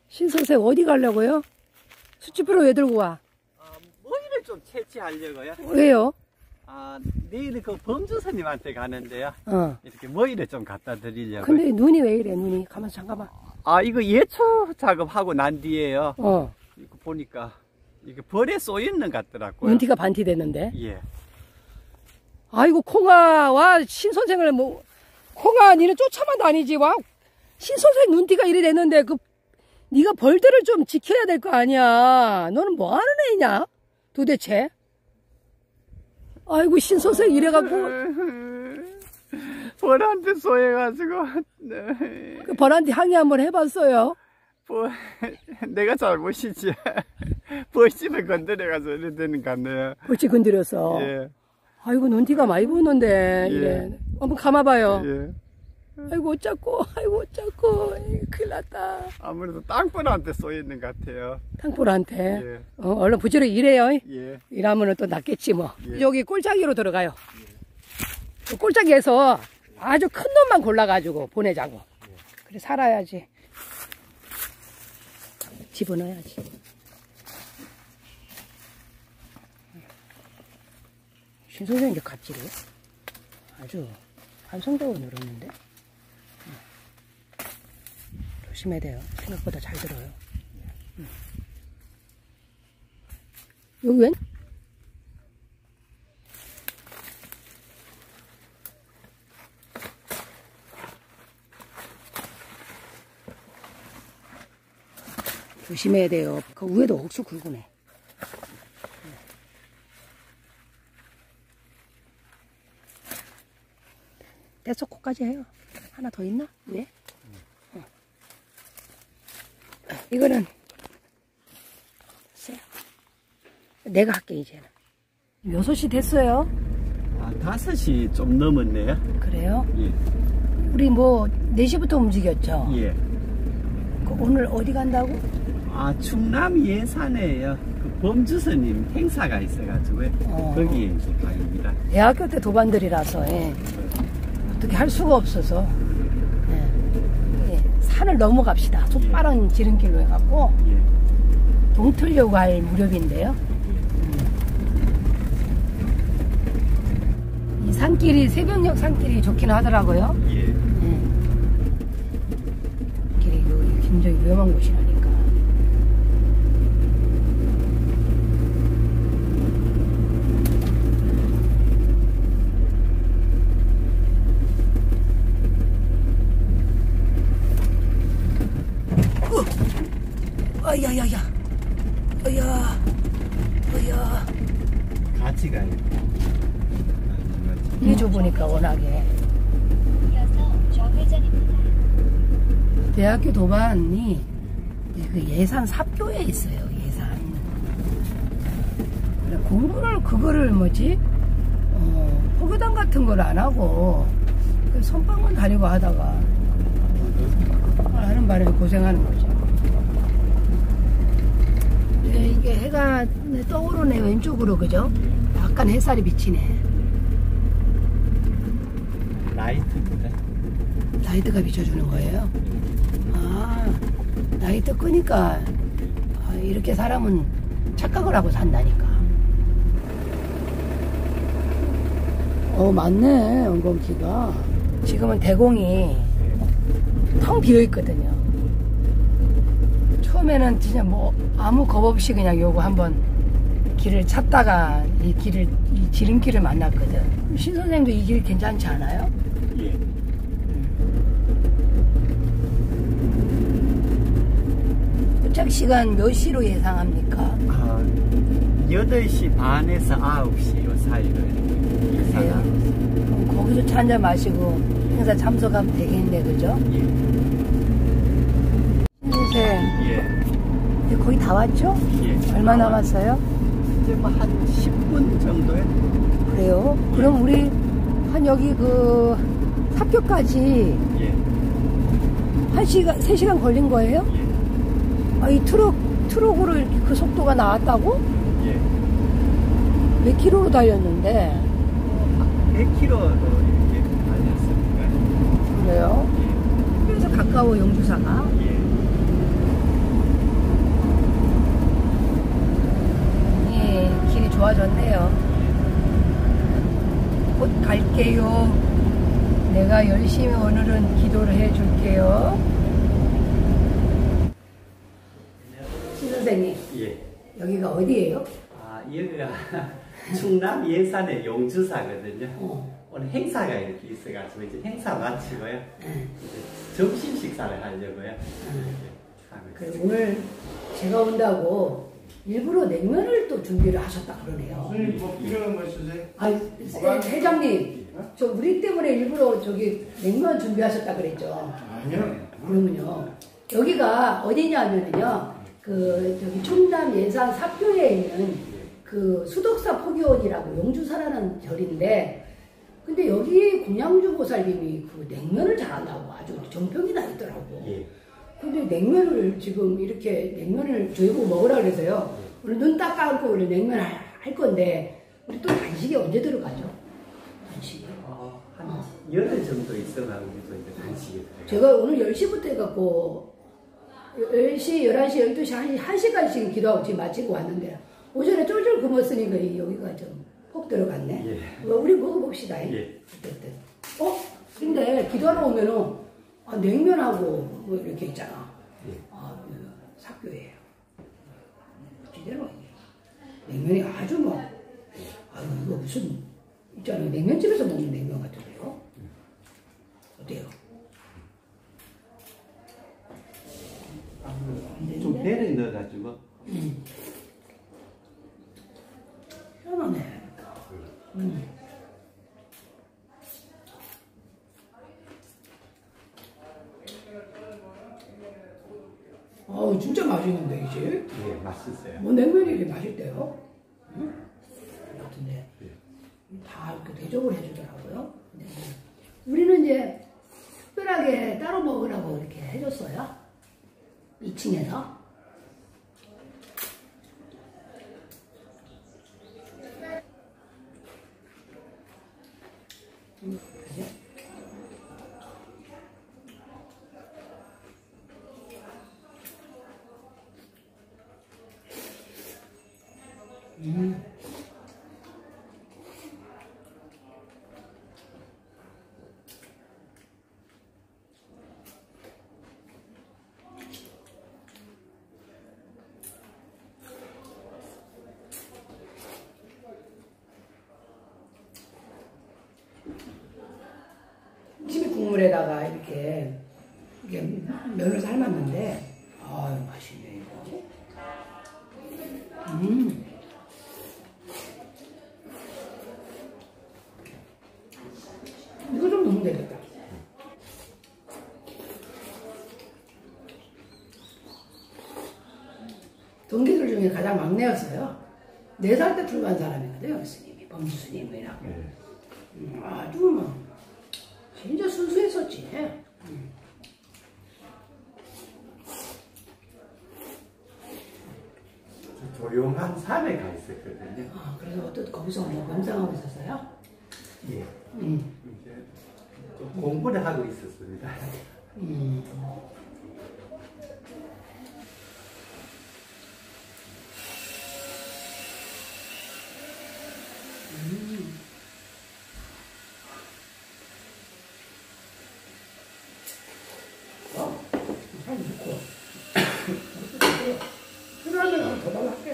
신선생 어디 가려고요? 수치프로 왜 들고 와? 머리를 좀 채취하려고요. 왜요? 내일 그 범주스님한테 가는데요. 이렇게 머리를 좀 갖다 드리려고. 근데 눈이 왜 이래, 눈이? 가만있어, 잠깐만. 이거 예초 작업하고 난 뒤에요. 이거 보니까 이게 벌에 쏘여있는 것 같더라고요. 눈티가 반티 됐는데. 예. 아이고, 콩아, 와, 신선생을 뭐, 콩아, 니는 쫓아만 다니지, 와. 신선생 눈티가 이래 됐는데, 니가 벌들을 좀 지켜야 될 거 아니야. 너는 뭐 하는 애냐? 도대체? 아이고, 신선생 이래갖고. 벌한테 쏘여가지고. 그 벌한테 항의 한번 해봤어요? 내가 잘못이지. 벌집을 건드려가지고 이래 되는 것 같네요. 벌집 건드려서. 예. 아이고, 눈티가 많이 부었는데. 예. 이래. 한번 감아봐요. 예. 아이고, 어쩌고, 아이고, 어쩌고. 큰일 났다. 아무래도 땅벌한테 쏘여있는 것 같아요. 땅볼한테. 예. 얼른 부지런히 일해요. 예. 일하면 또 낫겠지 뭐. 예. 여기 꼴짜기로 들어가요. 예. 꼴짜기에서 아주 큰 놈만 골라가지고 보내자고. 예. 그래 살아야지. 집어넣어야지. 신선생님 갑질이 아주 환성적으로 늘었는데. 조심해야 돼요. 생각보다 잘 들어요. 여기 웬? 조심해야 돼요. 그 위에도 억수 굵으네. 떼소코까지 해요. 하나 더 있나? 왜? 이거는 내가 할게 이제는. 6시 됐어요. 5시 좀 넘었네요. 그래요? 예. 우리 뭐 4시부터 움직였죠? 예. 오늘 어디 간다고? 충남 예산에요. 그 범주스님 행사가 있어가지고 거기에 이제 가입니다. 대학교 때 도반들이라서 어떻게 할 수가 없어서 산을 넘어갑시다. 속 빠른 지름길로 해갖고 동틀려고 할 무렵인데요. 이 산길이 새벽녘 산길이 좋긴 하더라고요. 예. 길이 굉장히 위험한 곳이라니까. 야야야, 어야. 같이 가요. 이 좁으니까 워낙에. 대학교 도반이 그 예산 삽교에 있어요. 예산. 공부를 그거를 포교단 같은 걸 안 하고 선방만 다니고 하다가 하는 바람에 고생하는 거죠. 이게 해가 떠오르네 왼쪽으로 그죠? 약간 햇살이 비치네. 라이트입니다. 라이트가 비춰주는 거예요? 라이트 끄니까 이렇게 사람은 착각을 하고 산다니까. 맞네 은검키가. 지금은 대공이 텅 비어있거든요. 처음에는 진짜 아무 겁 없이 그냥 요거 한번 길을 찾다가 이 지름길을 만났거든. 신 선생도 이 길 괜찮지 않아요? 예. 도착 시간 몇 시로 예상합니까? 8시 반에서 9시 요 사이로 그래요? 그럼 거기서 차 한잔 마시고 행사 참석하면 되겠네, 그죠? 예. 선생, 예. 이제 거의 다 왔죠? 예. 얼마 남았어요? 이제 뭐 한 10분 정도에. 그래요? 예. 그럼 우리 한 여기 삽교까지 예. 3시간 걸린 거예요? 예. 이 트럭으로 이렇게 그 속도가 나왔다고? 예. 몇 킬로로 달렸는데? 100km로 이렇게 달렸습니다. 그래요? 예. 그래서 가까워 영주사가? 예. 기도할게요. 내가 열심히 오늘은 기도를 해줄게요. 신 선생님. 예. 여기가 어디예요? 아, 여기가 충남 예산의 용주사거든요. 오늘 행사가 이렇게 있어가지고 이제 행사 마치고요. 이제 점심 식사를 하려고요. 그래, 오늘 제가 온다고 일부러 냉면을 또 준비를 하셨다 그러네요. 선생님 뭐 필요한 거 있으세요? 아, 회장님, 저 우리 때문에 일부러 저기 냉면 준비하셨다 그랬죠. 아니요. 그러면요, 여기가 어디냐면요, 그 저기 충남 예산 사표에 있는 그 수덕사 포교원이라고 용주사라는 절인데, 근데 여기 공양주 보살님이 그 냉면을 잘한다고 아주 정평이 나 있더라고. 예. 근데 냉면을 지금 이렇게 냉면을 저희 보고 먹으라 그래서요. 오늘 눈 딱 감고 우리 냉면 할 건데, 우리 또 간식이 언제 들어가죠? 간식이. 한 열흘 정도 있어가지고 이제 간식이 들어가요. 제가 오늘 10시부터 해갖고 10시, 11시, 12시, 1시간씩 기도하고 지금 마치고 왔는데 오전에 쫄쫄 굶었으니까 여기가 좀 폭 들어갔네. 예. 우리 먹어봅시다. 예. 어쨌든. 근데 기도하러 오면은 냉면하고 뭐 이렇게 있잖아. 예. 사교예요. 제대로 냉면이 아주 뭐 이거 무슨 있잖아요. 냉면집에서 먹는 냉면 같은데요. 어때요? 좀 배를 넣어가지고. 시원하네. 진짜 맛있는데 이제. 예, 맛있어요. 뭐 냉면이 이렇게 맛있대요. 같은데 다 이렇게 대접을 해주더라고요. 우리는 이제 특별하게 따로 먹으라고 이렇게 해줬어요. 2층에서. 국물에다가 이렇게 면을 삶았는데 맛있네 이거. 이거 좀 넣으면 되겠다. 동기들 중에 가장 막내였어요. 4살 때 출가한 사람이거든요. 스님이 범수 스님이라고. 아주 뭐 진짜 순수했었지. 조용한 산에 가 있었거든요. 그래서 어떤 거기서 뭐 명상하고 있었어요? 예. 이제 좀 공부를 하고 있었습니다. 참 좋고. 필요하면 더 달라할게요.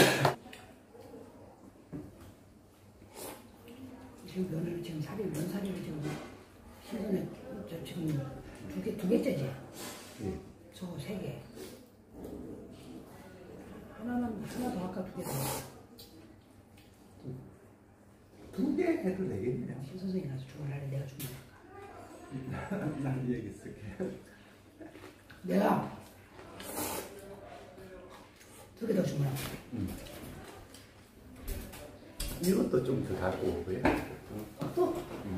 지금 면을 지금 면 사리를 지금 신선에 지금 두 개째지. 저거 3개. 하나 더 아까 2개 더. 2개 해도 되겠네요. 신 선생님이라서 주문하래. 내가 주문할까? 난 여기 있을게. 내가 2개 더 주문할게. 이것도 좀 더 갖고 오고요. 또?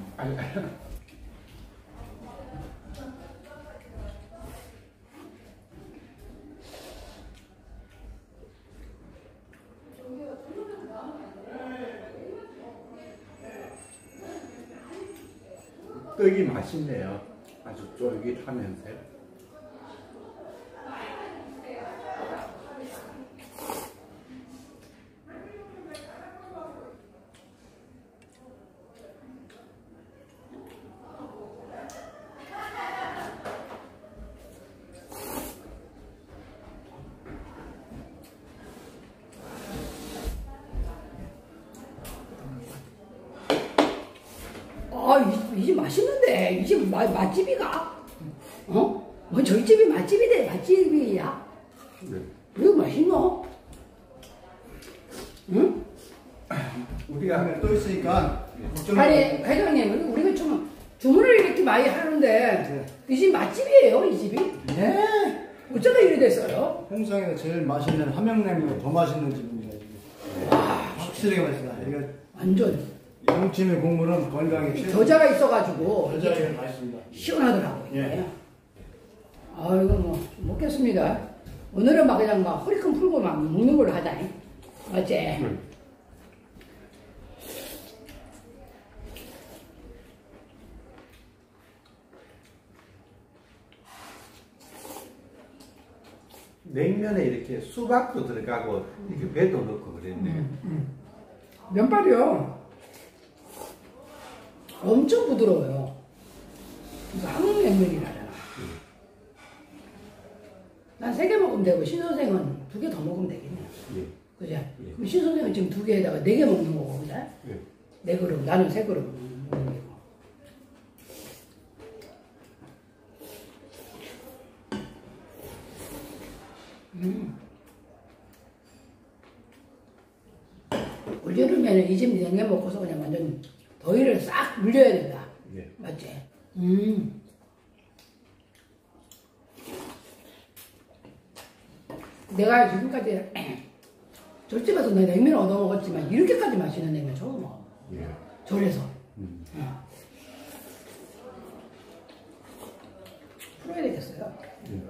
떡이 맛있네요. 아주 쫄깃하면서요. 이 집 맛있는데 이 집 맛집이가? 어? 뭐 저희 집이 맛집이래 맛집이야? 네. 이거 맛있노? 응? 우리가 또 있으니까 아니 회장님 우리가 주문을 이렇게 많이 하는데 이 집 맛집이에요 이 집이? 네. 어쩌다 이래 됐어요? 홍성에서 제일 맛있는 함영냉면 더 맛있는 집입니다. 지금. 확실하게 맛있다. 이거 완전 영찜의 국물은 건강에 최고. 겨자가 있어가지고 겨자가 맛있습니다. 시원하더라고요. 예. 아이고 뭐 먹겠습니다. 오늘은 막 그냥 막 허리끈 풀고 막 먹는 걸로 하자. 맞지? 냉면에 이렇게 수박도 들어가고 이렇게 배도 넣고 그랬네. 면발이요. 엄청 부드러워요. 이거 함흥냉면이라잖아. 난 3개 먹으면 되고 신선생은 2개 더 먹으면 되겠네. 예. 그죠? 그럼 신선생은 지금 2개에다가 4개 먹는 거고, 그죠? 예. 4그릇, 나는 3그릇 먹는 거고. 올여름에는 이 집 냉면 먹고서 그냥 완전 더위를 싹 물려야 된다. 예. 맞지? 내가 지금까지 절집에서 내 냉면 얻어 먹었지만 이렇게까지 맛있는 냉면 처음 먹어. 예. 절에서. 풀어야 되겠어요. 예.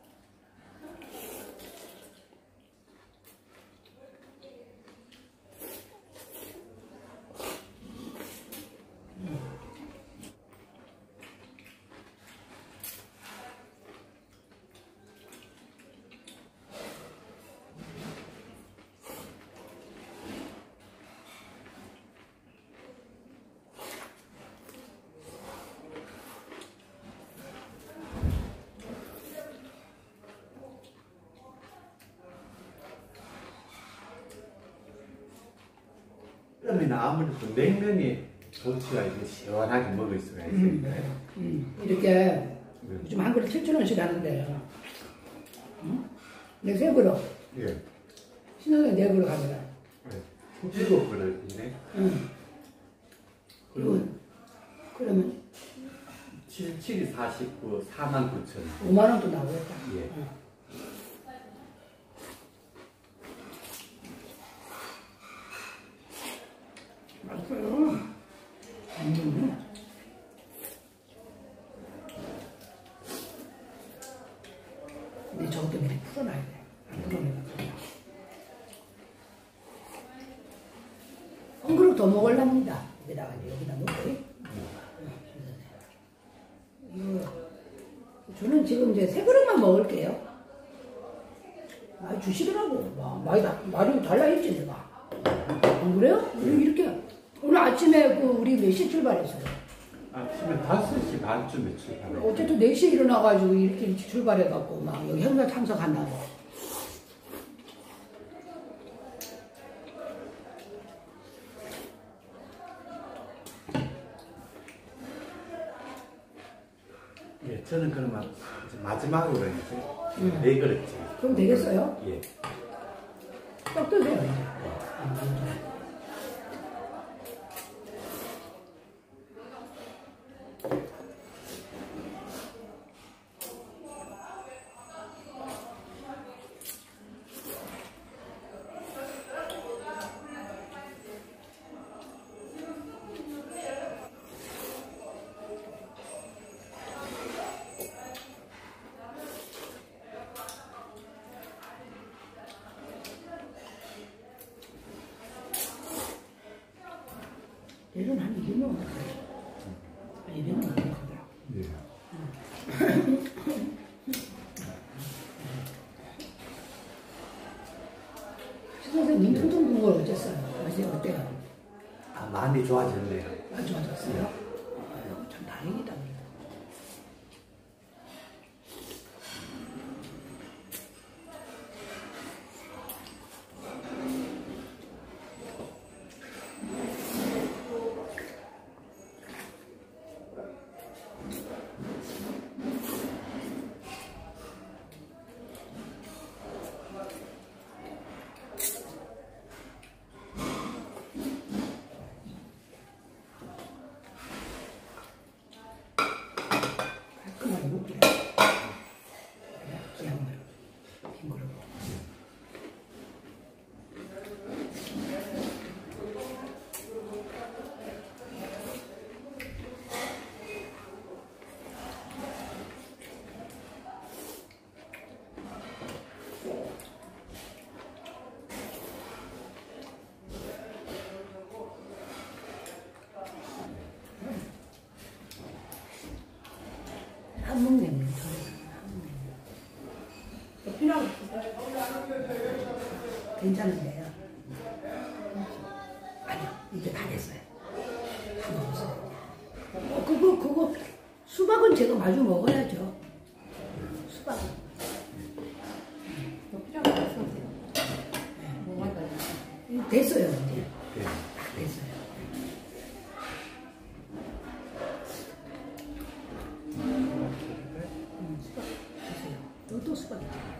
그러면 아무래도 냉면이 좋지가 이제 시원하게 먹을 수가 있으니까요. 이렇게 요즘 한 그릇 7,000원씩 하는데 내 3그릇 예. 신선생 4그릇 가면 예. 7그릇이네. 그러면 77이 49, 49,000원. 5만원도 나오겠다. 예. 맛있어요. 근데 저것도 미리 풀어놔야 돼. 안 풀어내면 한 그릇 더 먹으랍니다. 여기다가 이제 여기다 놓고. 이거 저는 지금 이제 3그릇만 먹을게요. 많이 주시더라고. 말이 달라있지 내가. 안 그래요? 우리 이렇게 오늘 아침에 우리 몇 시 출발했어요? 아침에 5시 반쯤에 출발해요. 어쨌든 4시에 일어나가지고 이렇게 일찍 출발해갖고 막 여기 행사 참석한다고. 예, 저는 그러면 이제 마지막으로 이제 4그릇째. 그럼 되겠어요? 예. 떡 드세요 이제. 얘는 한 200명 같아요. 200명 같더라고. 예. 선생님 통통 부은 걸 어땠어요? 맛이 어때요? 아, 많이 좋아졌네요. 안 좋아졌어요? 아유, 참 다행이다. 함흥냉면. 또 필요한 거 괜찮은데요? 아니요, 이게 다 됐어요. 그거, 수박은 제가 마주 먹어야죠. 수박은. 또 필요한 거 있으세요? 뭐 할까요? 됐어요, 이제. 다 됐어요. 수박 드세요. 또 수박 있잖아요.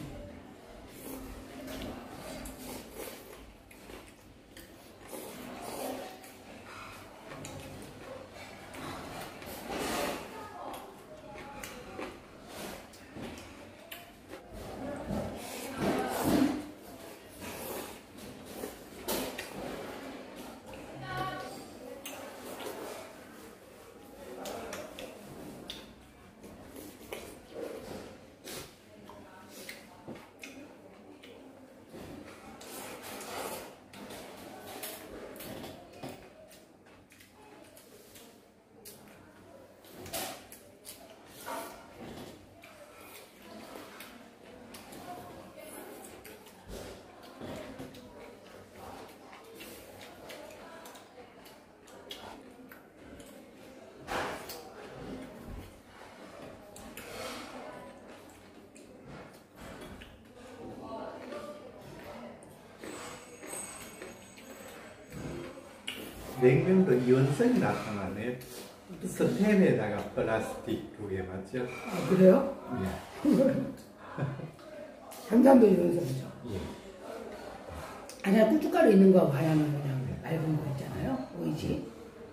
냉면도 이온성이 나타나네요. 스텐에다가 플라스틱 두 개 맞죠? 아, 그래요? 예. 산산도 이런성이죠. 예. 아니야, 고춧가루 있는 거 봐야만 그냥 맑은 거 있잖아요. 오이지.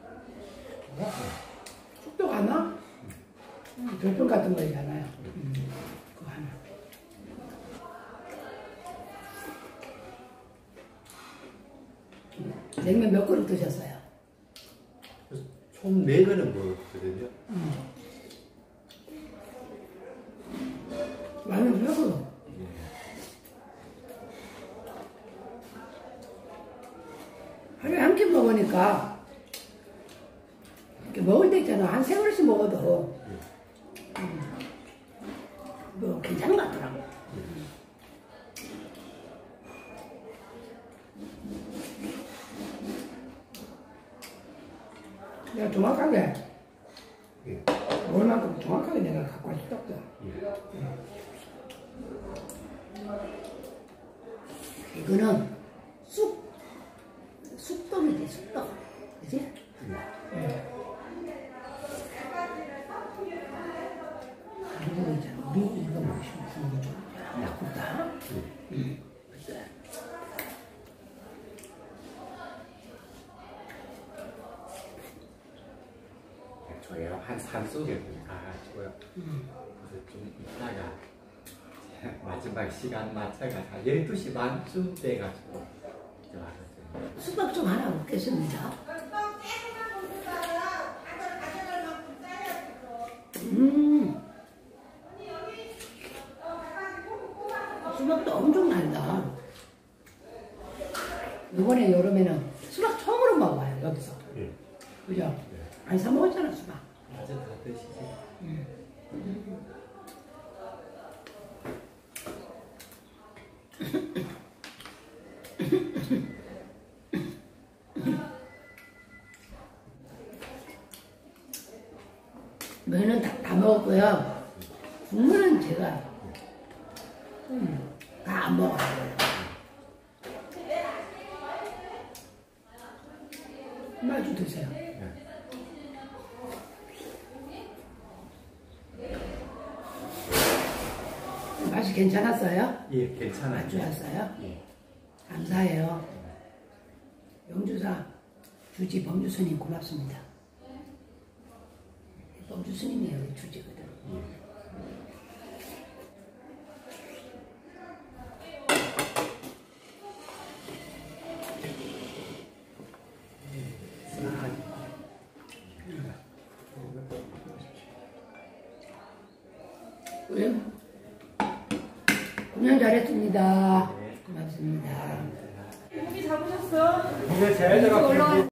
숙도 하나? 별평 같은 거 있잖아요. 그거 하나. 냉면 몇 그릇 드셨어요? 총 4그릇 먹었거든요. 많이 드셨어요. 예. 하루에 한 끼 먹으니까 이렇게 먹을 때 있잖아. 한 3그릇씩 먹어도 뭐 괜찮은 것 같더라고. 내가 정확하게 예. 얼만큼 정확하게 내가 갖고 할 수도 없어. 이거는 쑥떡이지, 쑥떡. 그지? 그리고 있잖아. 우리 이거 먹고 싶은 거 약국다. 저희가 한 산속에 가가지고요. 그래서 좀 있다가 마지막 시간 맞춰가 한 12시 반쯤 돼가지고 왔거든요. 수박 좀 하나 먹겠습니다. 수박도 엄청 난다. 이번에 여름에는 수박 처음으로 먹어요, 여기서. 예. 그죠? 안 사 먹었잖아, 수박. 맞아, 다 드시죠. 면은 다 먹었고요. 국물은 제가 다 안 먹어요. 마주 드세요. 맛이 괜찮았어요? 예, 괜찮아요. 맛좋았어요? 예. 감사해요. 영주사 주지 범주스님 고맙습니다. 범주스님이 여기 주지거든. 예. 운영 잘했습니다. 고맙습니다. 고기 잡으셨어? 이게 제일 제가